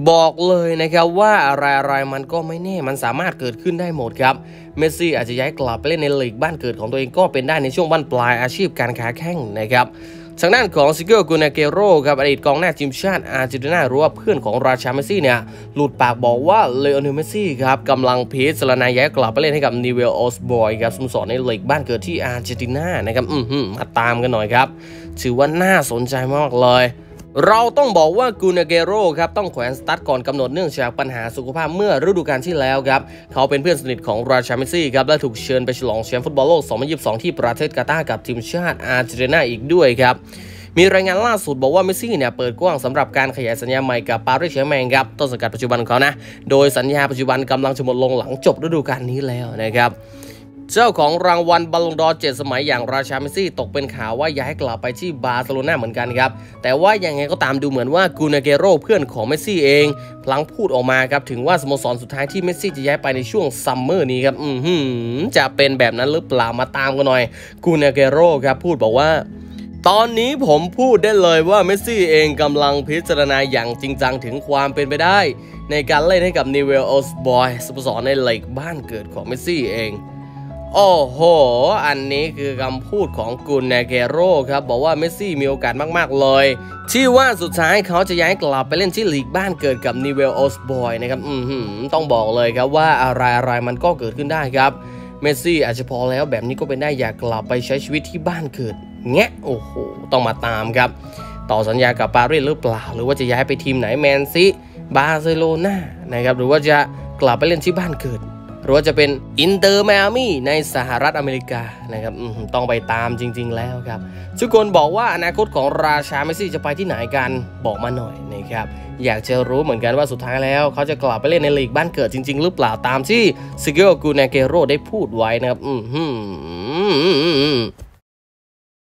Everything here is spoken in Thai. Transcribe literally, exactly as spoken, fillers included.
บอกเลยนะครับว่าอะไรๆมันก็ไม่แน่มันสามารถเกิดขึ้นได้หมดครับเมสซี่อาจจะย้ายกลับไปเล่นในลีกบ้านเกิดของตัวเองก็เป็นได้ในช่วงบั้นปลายอาชีพการค้าแข่งนะครับทางด้านของซิเกอร์กูนาเกโรครับอดีตกองหน้าทีมชาติอาร์เจนตินาหรือว่าเพื่อนของราชาเมสซี่เนี่ยหลุดปากบอกว่าเลโอเนลเมสซี่ครับกำลังพิจารณาย้ายกลับไปเล่นให้กับนิเวลออสบอยครับสโมสรในลีกบ้านเกิดที่อาร์เจนตินานะครับอืมมาตามกันหน่อยครับถือว่าน่าสนใจมากเลยเราต้องบอกว่ากูนาเกโรครับต้องแขวนสตาร์ทก่อนกำหนดเนื่องจากปัญหาสุขภาพเมื่อฤดูกาลที่แล้วครับเขาเป็นเพื่อนสนิทของราชาเมสซี่ครับและถูกเชิญไปฉลองแชมป์ฟุตบอลโลกสองพันยี่สิบสองที่ประเทศกาตาร์กับทีมชาติอาร์เจนตินาอีกด้วยครับมีรายงานล่าสุดบอกว่าเมสซี่เนี่ยเปิดกว้างสำหรับการขยายสัญญาใหม่กับปารีสแซงต์แมงครับต้นสังกัดปัจจุบันของเขานะโดยสัญญาปัจจุบันกำลังจะหมดลงหลังจบฤดูกาลนี้แล้วนะครับเจ้าของรางวัลบอลลงดอร์เจ็ดสมัยอย่างราชาเมสซี่ตกเป็นข่าวว่าย้ายกลับไปที่บาร์เซโลนาเหมือนกันครับแต่ว่ายังไงก็ตามดูเหมือนว่ากูนาเกโรเพื่อนของเมสซี่เองพลังพูดออกมาครับถึงว่าสโมสรสุดท้ายที่เมสซี่จะย้ายไปในช่วงซัมเมอร์นี้ครับอืมจะเป็นแบบนั้นหรือเปล่ามาตามกันหน่อยกูนาเกโรครับพูดบอกว่าตอนนี้ผมพูดได้เลยว่าเมสซี่เองกำลังพิจารณาอย่างจริงจังถึงความเป็นไปได้ในการเล่นให้กับนิเวลออสบอยสโมสรในลีกบ้านเกิดของเมสซี่เองโอ้โหอันนี้คือคำพูดของกูนาเกโรครับบอกว่าเมสซี่มีโอกาสมากๆเลยที่ว่าสุดท้ายเขาจะย้ายกลับไปเล่นที่ลีกบ้านเกิดกับนิเวลออสบอยนะครับอืมต้องบอกเลยครับว่าอะไรๆมันก็เกิดขึ้นได้ครับเมสซี่อาจจะพอแล้วแบบนี้ก็เป็นได้อยากกลับไปใช้ชีวิตที่บ้านเกิดเงี้ยโอ้โหต้องมาตามครับต่อสัญญากับปารีสหรือเปล่าหรือว่าจะย้ายไปทีมไหนแมนซีบาร์เซโลนานะครับหรือว่าจะกลับไปเล่นที่บ้านเกิดหรือว่าจะเป็นอินเตอร์ไมอามี่ในสหรัฐอเมริกานะครับต้องไปตามจริงๆแล้วครับทุกคนบอกว่าอนาคตของราชาเมสซี่จะไปที่ไหนกันบอกมาหน่อยนะครับอยากจะรู้เหมือนกันว่าสุดท้ายแล้วเขาจะกลับไปเล่นในลีกบ้านเกิดจริงๆหรือเปล่าตามที่ซิเกโรกูนาเกโรได้พูดไว้นะครับอืม